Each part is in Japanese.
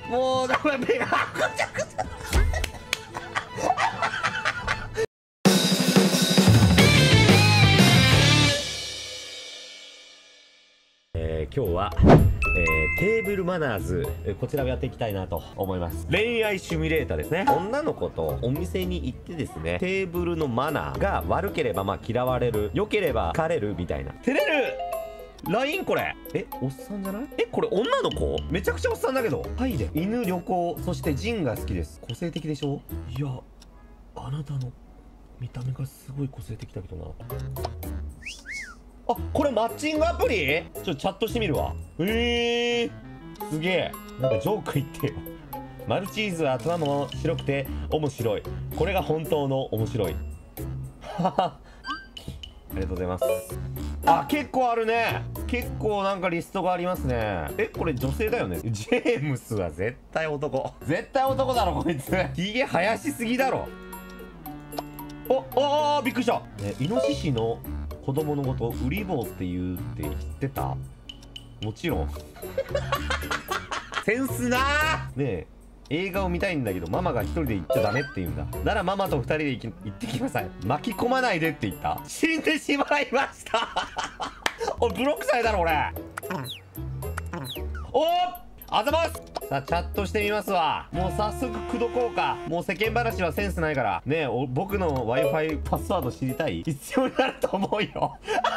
もうダメ、目がぐちゃぐちゃ。今日は、テーブルマナーズ、こちらをやっていきたいなと思います。恋愛シミュレーターですね。女の子とお店に行ってですね、テーブルのマナーが悪ければまあ嫌われる、良ければ好かれるみたいな。照れるLINE これ。おっさんじゃない？これ女の子？めちゃくちゃおっさんだけど。はいで。犬、旅行、そしてジンが好きです。個性的でしょ？いや、あなたの見た目がすごい個性的だけどな。あ、これマッチングアプリ？チャットしてみるわ。すげえ。なんかジョーク言ってよ。マルチーズは頭も白くて面白い。これが本当の面白い。はは。ありがとうございます。あ、結構あるね。結構なんかリストがありますね。これ女性だよね。ジェームスは絶対男。絶対男だろ、こいつ。ヒゲ生やしすぎだろ。びっくりした。イノシシの子供のことウリ坊って言うって知ってた？もちろん。センスなー。ねえ、映画を見たいんだけどママが一人で行っちゃダメって言うんだ。ならママと二人で行ってきなさい。巻き込まないでって言った。死んでしまいました。俺ブロックされたろ俺。あざます。さあチャットしてみますわ。もう早速口説こうか。もう世間話はセンスないからね。僕の Wi-Fi パスワード知りたい？必要になると思うよ。行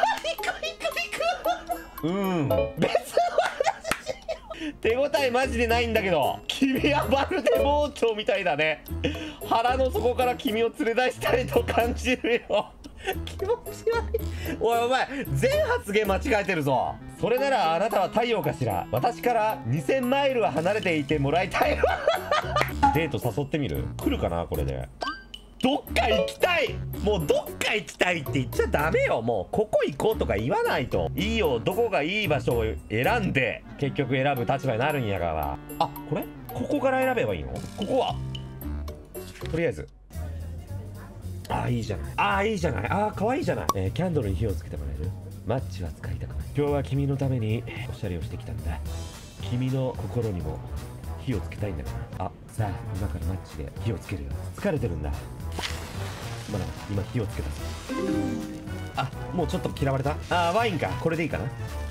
く。別の手応えマジでないんだけど。君はまるで盲腸みたいだね。腹の底から君を連れ出したいと感じるよ。気持ち悪い。お前全発言間違えてるぞ。それならあなたは太陽かしら。私から2000マイルは離れていてもらいたい。デート誘ってみる？来るかなこれで。どっか行きたい。もうどっか行きたいって言っちゃダメよ。もうここ行こうとか言わないと。いいよ、どこがいい場所を選んで結局選ぶ立場になるんやから。あ、これここから選べばいいの？ここはとりあえず。いいじゃない。いいじゃない。可愛いじゃない。キャンドルに火をつけてもらえる？マッチは使いたくない。今日は君のためにおしゃれをしてきたんだ。君の心にも火をつけたいんだから。さあ今からマッチで火をつけるよ。疲れてるんだ。まだ今火をつけた。もうちょっと嫌われた。ワインか。これでいいかな。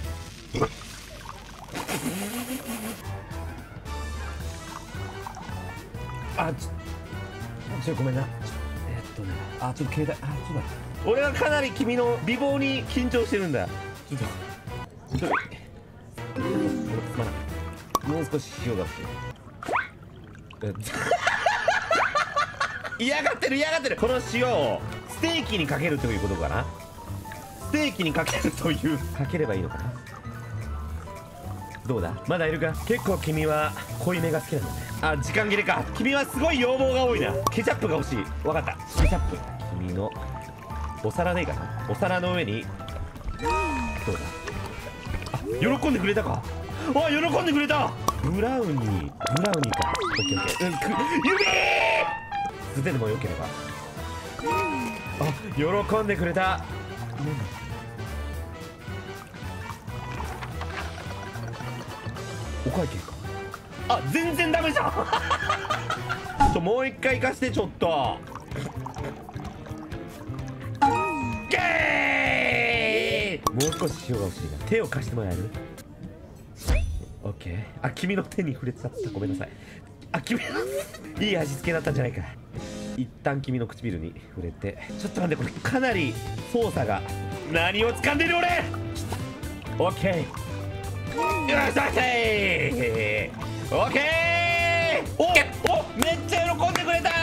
ごめんな。ちょっと携帯、ちょっと待って。俺はかなり君の美貌に緊張してるんだ。ちょっともう少し塩が欲しい。嫌がってる。この塩をステーキにかけるということかな。ステーキにかけるというかければいいのかな。どうだ、まだいるか。結構君は濃いめが好きなんだね。時間切れか。君はすごい要望が多いな。ケチャップが欲しい。わかった。ケチャップ。君のお皿でいいかな。お皿の上にどうだ。喜んでくれたか。喜んでくれた。ブラウニーか。オッケーオッケー。指素手でもよければ。喜んでくれた。お会計か。全然ダメじゃん。もう一回行かして。ちょっともう少し塩が欲しいな。手を貸してもらえる？オッケー。君の手に触れちゃった。ごめんなさい。君いい味付けだったんじゃないか。一旦君の唇に触れて。ちょっと待って、これかなり操作が。何を掴んでる俺。オッケー。よし、オッケー。めっちゃ喜んでくれた。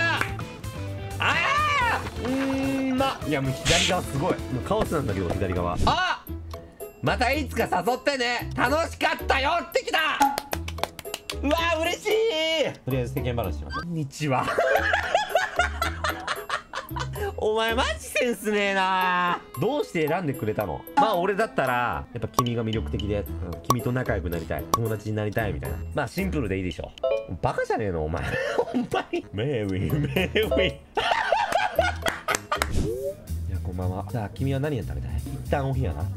いやもう左側すごい。もうカオスなんだけど左側。またいつか誘ってね。楽しかったよってきた。うわ嬉しい。とりあえず世間話します。こんにちは。お前マジセンスねえな。どうして選んでくれたの？俺だったらやっぱ君が魅力的で、君と仲良くなりたい、友達になりたいみたいな。シンプルでいいでしょ。バカじゃねえのお前。ほんまにメイウィン。こんばんは。さあ君は何を食べたい？一旦お部屋な。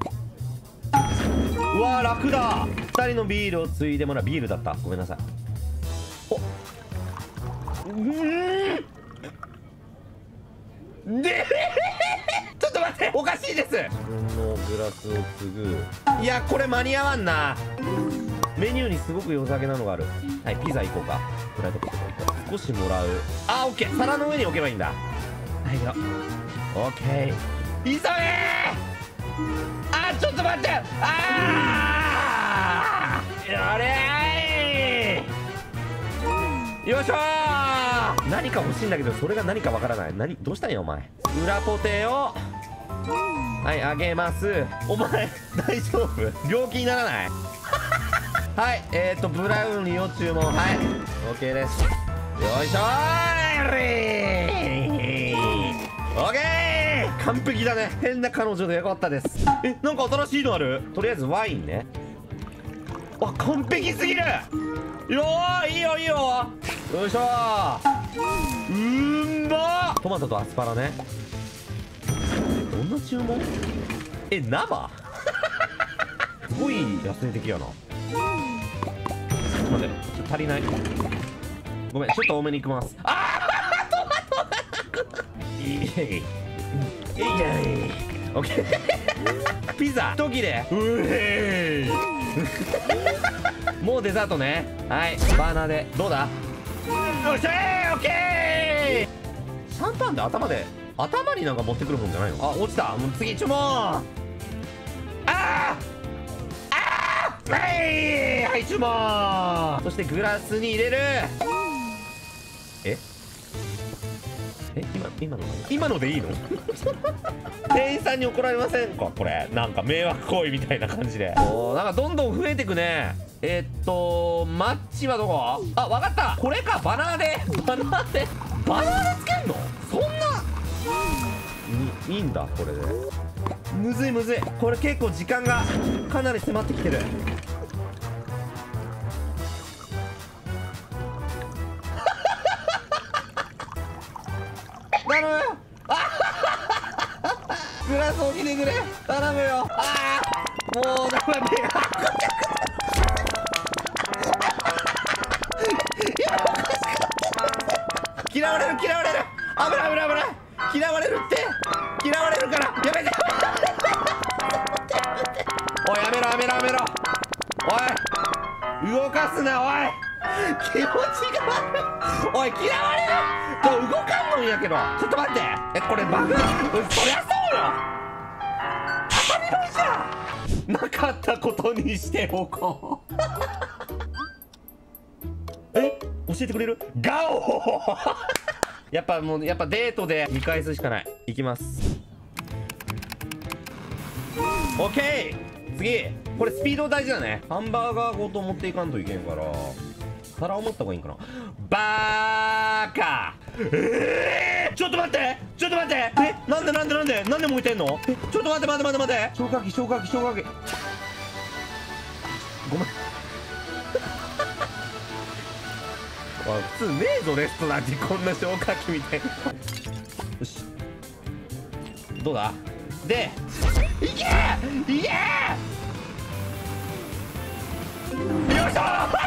うわー楽だ。2人のビールをついでもらう。ビールだった。ごめんなさい。 でちょっと待って、おかしいです。自分のグラスを継ぐ。いや、これ間に合わんな。メニューにすごく良さげなのがある。はい、ピザ行こうか。フライドポテト行こう。少しもらう。あ、オッケー。皿の上に置けばいいんだ。はいよ。オッケー。急げー。あ、ちょっと待って。あー、やれー。よいしょー。何か欲しいんだけど、それが何かわからない。どうしたんやお前。裏ポテをはい、あげます。お前大丈夫？病気にならない？はい、ブラウニーを注文。はい、 OK です。よいしょー。OK、 完璧だね。変な彼女でよかったです。なんか新しいのある？とりあえずワインね。あ、完璧すぎる。よー、いいよいいよ。よいしょー。まっ。トマトとアスパラね。どんな注文？生？すごい野生的やな。ちょっと待って、ちょっと足りない。ごめん、ちょっと多めにいきます。あー、トマトいいじゃん。オッケー。ピザ一切れ。うへー。もうデザートね。はい、バーナーで。どうだ？よっしゃー。オッケー。シャンパンで頭になんか持ってくるもんじゃないの？あ、落ちた。もう次注文。はい、注文。そしてグラスに入れる。今のでいいの？店員さんに怒られませんか？これなんか迷惑行為みたいな感じで。おー、なんかどんどん増えてくね。マッチはどこ？あ、わかった。これか。バナーでつけんの？そんないいんだ。これでむずい。これ結構時間がかなり迫ってきてる。頼む。グラス置きてくれ。頼むよ。ああ、もうダメだ。嫌われる。危ない。嫌われるって。嫌われるからやめて。おい、やめろ。おい、動かすな。おい、気持ちが悪い。おい、嫌われる。これ動かんのんやけど。ちょっと待って。これバグ？そりゃそうよ。当たり前じゃん。なかったことにしておこう。教えてくれる？ガオやっぱデートで見返すしかない。いきます。オッケー。次、これスピード大事だね。ハンバーガーごと持っていかんといけんから皿を持った方がいいんかな。バーカ。ちょっと待って。なんで燃えてんの？ちょっと待って。消火器。ごめん。普通ねえぞレストランにこんな消火器みたいな。よし、どうだ？で、いけー。よいしょー。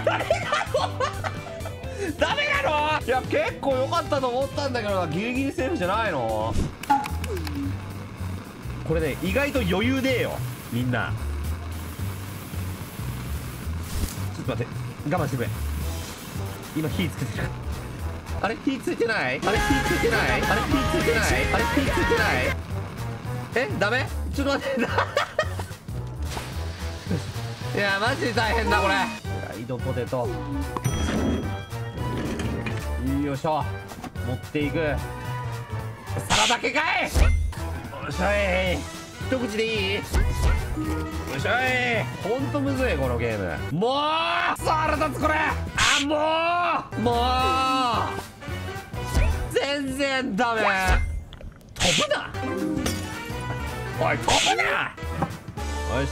ダメなの？いや、結構良かったと思ったんだけどな。ギリギリセーフじゃないの？これね、意外と余裕でよみんな。ちょっと待って、我慢してくれ。今火つけてる。あれ、火ついてない？ダメ？ちょっと待って。いや、マジで大変だこれ。フライドポテト。よいしょ。持っていく。皿だけかい。よいしょい。一口でいい？よいしょい。ほんとむずいこのゲーム。もう腹立つこれ。もう全然ダメ。飛ぶな。おい、飛ぶな。よし。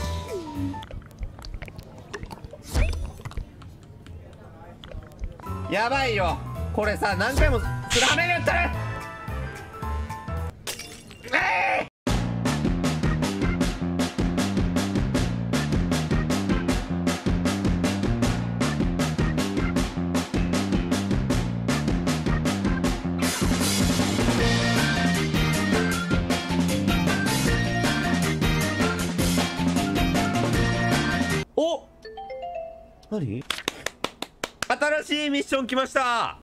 やばいよこれさ。何回もスラメにやったね。 何？新しいミッション来ました。